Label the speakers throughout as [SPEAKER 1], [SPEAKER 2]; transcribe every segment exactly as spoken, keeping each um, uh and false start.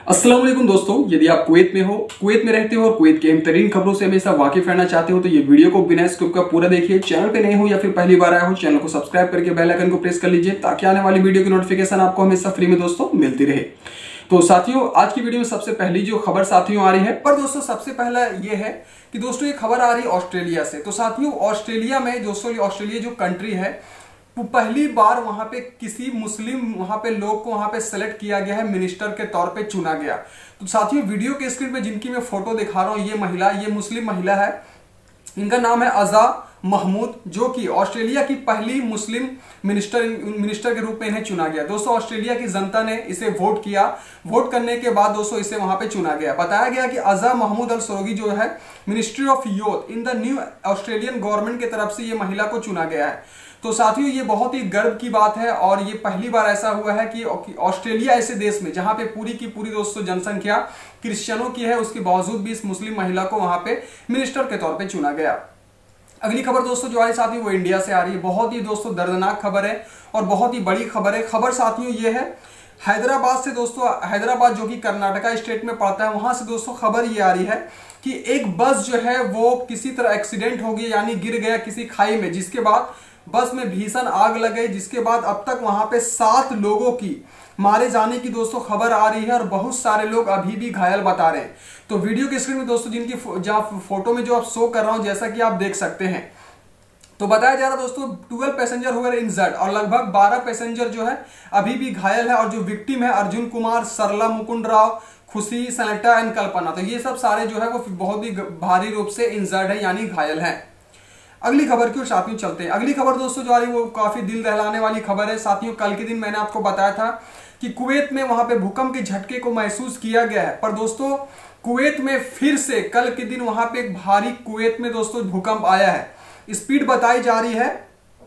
[SPEAKER 1] अस्सलाम वालेकुम दोस्तों, यदि आप कुवैत में हो, कुवैत में रहते हो और कुवैत के अहम तरीन खबरों से हमेशा वाकिफ रहना चाहते हो तो ये वीडियो को बिना स्किप का पूरा देखिए। चैनल पे नए हो या फिर पहली बार आए हो, चैनल को सब्सक्राइब करके बेल आइकन को प्रेस कर लीजिए ताकि आने वाली वीडियो की नोटिफिकेशन आपको हमेशा फ्री में दोस्तों मिलती रहे। तो साथियों, आज की वीडियो में सबसे पहली जो खबर साथियों आ रही है, पर दोस्तों सबसे पहला ये है कि दोस्तों ये खबर आ रही है ऑस्ट्रेलिया से। तो साथियों, ऑस्ट्रेलिया में दोस्तों ऑस्ट्रेलिया जो कंट्री है वो पहली बार वहां पे किसी मुस्लिम वहां पे लोग को वहां पे सेलेक्ट किया गया है, मिनिस्टर के तौर पे चुना गया। तो साथियों, वीडियो के स्क्रीन पे जिनकी मैं फोटो दिखा रहा हूं, ये महिला, ये मुस्लिम महिला है, इनका नाम है अज़ा महमूद, जो कि ऑस्ट्रेलिया की पहली मुस्लिम मिनिस्टर मिनिस्टर के रूप में इन्हें चुना गया। दोस्तों ऑस्ट्रेलिया की जनता ने इसे वोट किया, वोट करने के बाद दोस्तों इसे वहां पे चुना गया। बताया गया कि अज़ा महमूद अल सरोगी जो है ministry of youth in the new Australian government की तरफ से ये महिला को चुना गया है। तो साथियों, ये बहुत ही गर्व की बात है और ये पहली बार ऐसा हुआ है कि ऑस्ट्रेलिया ऐसे देश में जहां पे पूरी की पूरी दोस्तों जनसंख्या क्रिश्चियनों की है, उसके बावजूद भी इस मुस्लिम महिला को वहां पे मिनिस्टर के तौर पे चुना गया। अगली खबर दोस्तों जो आ रही साथियों वो इंडिया से आ रही है। बहुत ही दोस्तों दर्दनाक खबर है और बहुत ही बड़ी खबर है। खबर साथियों ये है हैदराबाद से दोस्तों, हैदराबाद जो कि कर्नाटका स्टेट में पड़ता है, वहां से दोस्तों खबर ये आ रही है कि एक बस जो है वो किसी तरह एक्सीडेंट हो गया, यानी गिर गया किसी खाई में, जिसके बाद बस में भीषण आग लग गई, जिसके बाद अब तक वहां पे सात लोगों की मारे जाने की दोस्तों खबर आ रही है और बहुत सारे लोग अभी भी घायल बता रहे हैं। तो वीडियो के स्क्रीन में दोस्तों जिनकी जहां फोटो में जो आप शो कर रहा हूं, जैसा कि आप देख सकते हैं, तो बताया जा रहा दोस्तों ट्वेल्व पैसेंजर हो गए इंजर्ड और लगभग बारह पैसेंजर जो है अभी भी घायल है। और जो विक्टिम है अर्जुन कुमार, सरला मुकुंद राव, खुशी, सनेटा एंड कल्पना, तो ये सब सारे जो है वो बहुत ही भारी रूप से इंजर्ड है, यानी घायल है। अगली खबर की ओर साथियों चलते हैं। अगली खबर दोस्तों जो आ रही है वो काफी दिल दहलाने वाली खबर है। साथियों, कल के दिन मैंने आपको बताया था कि कुवैत में वहां पे भूकंप के झटके को महसूस किया गया है, पर दोस्तों कुवैत में फिर से कल के दिन वहां पे एक भारी कुवैत में दोस्तों भूकंप आया है। स्पीड बताई जा रही है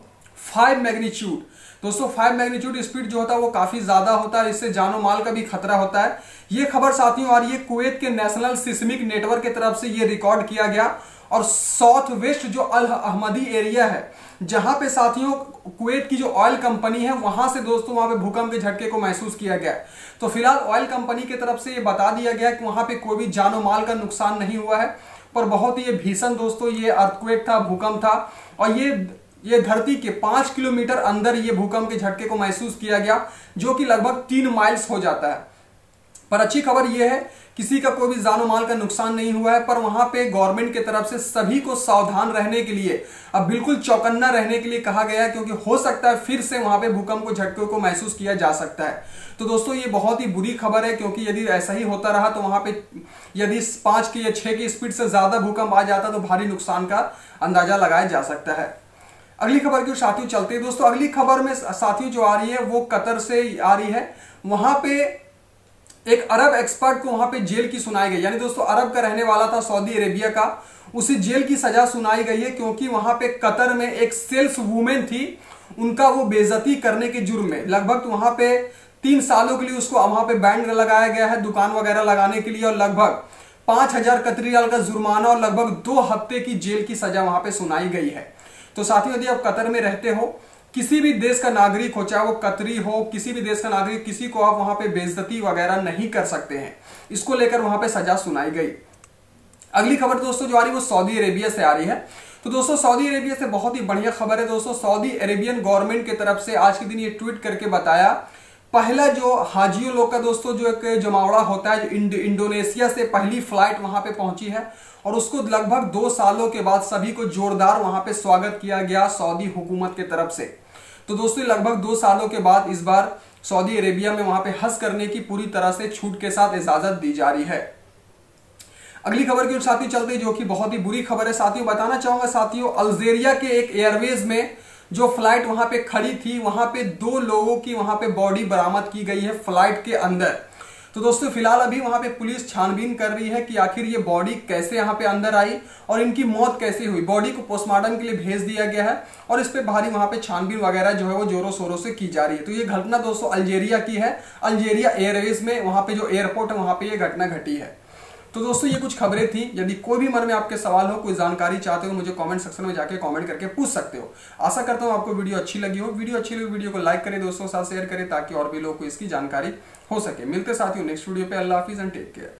[SPEAKER 1] फाइव मैग्नीट्यूड। दोस्तों फाइव मैग्नीट्यूड स्पीड जो होता है वो काफी ज्यादा होता है, इससे जानो माल का भी खतरा होता है। ये खबर साथियों आ रही है कुवैत के नेशनल सिस्मिक नेटवर्क की तरफ से ये रिकॉर्ड किया गया और साउथ वेस्ट जो अल अहमदी एरिया है, जहां पे साथियों कुवैत की जो ऑयल कंपनी है, वहां से दोस्तों वहां पे भूकंप के झटके को महसूस किया गया। तो फिलहाल ऑयल कंपनी की तरफ से ये बता दिया गया कि वहां पे कोई भी जानो माल का नुकसान नहीं हुआ है, पर बहुत ही ये भीषण दोस्तों ये अर्थक्वेक था, भूकंप था और ये ये धरती के पांच किलोमीटर अंदर ये भूकंप के झटके को महसूस किया गया, जो कि लगभग तीन माइल्स हो जाता है। पर अच्छी खबर यह है किसी का कोई भी जानो माल का नुकसान नहीं हुआ है, पर वहां पे गवर्नमेंट की तरफ से सभी को सावधान रहने के लिए, अब बिल्कुल चौकन्ना रहने के लिए कहा गया है, क्योंकि हो सकता है फिर से वहां पे भूकंप को झटके को महसूस किया जा सकता है। तो दोस्तों ये बहुत ही बुरी खबर है, क्योंकि यदि ऐसा ही होता रहा तो वहां पे यदि पांच की या छह की स्पीड से ज्यादा भूकंप आ जाता तो भारी नुकसान का अंदाजा लगाया जा सकता है। अगली खबर की साथियों चलते हैं दोस्तों। अगली खबर में साथियों जो आ रही है वो कतर से आ रही है। वहां पे एक अरब एक्सपर्ट को वहां पे जेल की सुनाई गई, यानी दोस्तों अरब का रहने वाला था सऊदी अरेबिया का, उसे जेल की सजा सुनाई गई है, क्योंकि वहां पे कतर में एक सेल्स वुमेन थी, उनका वो बेइज्जती करने के जुर्म में लगभग वहां पे तीन सालों के लिए उसको वहां पे बैन लगाया गया है दुकान वगैरह लगाने के लिए, और लगभग पांच हजार कतरी रियाल का जुर्माना और लगभग दो हफ्ते की जेल की सजा वहां पे सुनाई गई है। तो साथियों, यदि आप कतर में रहते हो, किसी भी देश का नागरिक हो, चाहे वो कतरी हो, किसी भी देश का नागरिक, किसी को आप वहां पे बेइज्जती वगैरह नहीं कर सकते हैं। इसको लेकर वहां पे सजा सुनाई गई। अगली खबर दोस्तों जो आ रही है वो सऊदी अरेबिया से आ रही है। तो दोस्तों सऊदी अरेबिया से बहुत ही बढ़िया खबर है दोस्तों। सऊदी अरेबियन गवर्नमेंट की तरफ से आज के दिन ये ट्वीट करके बताया, पहला जो हाजियों लोग का दोस्तों जो एक जमावड़ा होता है, जो इंडोनेशिया से पहली फ्लाइट वहां पे पहुंची है और उसको लगभग दो सालों के बाद सभी को जोरदार वहां पे स्वागत किया गया सऊदी हुकूमत की तरफ से। तो दोस्तों लगभग दो सालों के बाद इस बार सऊदी अरेबिया में वहां पे हज करने की पूरी तरह से छूट के साथ इजाजत दी जा रही है। अगली खबर की ओर साथियों चलते जो कि बहुत ही बुरी खबर है। साथियों बताना चाहूंगा साथियों, अल्जीरिया के एक एयरवेज में जो फ्लाइट वहां पे खड़ी थी, वहां पे दो लोगों की वहां पे बॉडी बरामद की गई है फ्लाइट के अंदर। तो दोस्तों फिलहाल अभी वहां पे पुलिस छानबीन कर रही है कि आखिर ये बॉडी कैसे यहाँ पे अंदर आई और इनकी मौत कैसे हुई। बॉडी को पोस्टमार्टम के लिए भेज दिया गया है और इस पे भारी वहां पे छानबीन वगैरह जो है वो जोरों शोरों से की जा रही है। तो ये घटना दोस्तों अल्जीरिया की है, अल्जीरिया एयरवेज में वहां पे जो एयरपोर्ट है वहां पे ये घटना घटी है। तो दोस्तों ये कुछ खबरें थी। यदि कोई भी मन में आपके सवाल हो, कोई जानकारी चाहते हो, मुझे कमेंट सेक्शन में जाके कमेंट करके पूछ सकते हो। आशा करता हूँ आपको वीडियो अच्छी लगी हो। वीडियो अच्छी लगी वीडियो को लाइक करें, दोस्तों के साथ शेयर करें ताकि और भी लोगों को इसकी जानकारी हो सके। मिलते साथियों नेक्स्ट वीडियो पे। अल्लाह हाफिज एंड टेक केयर।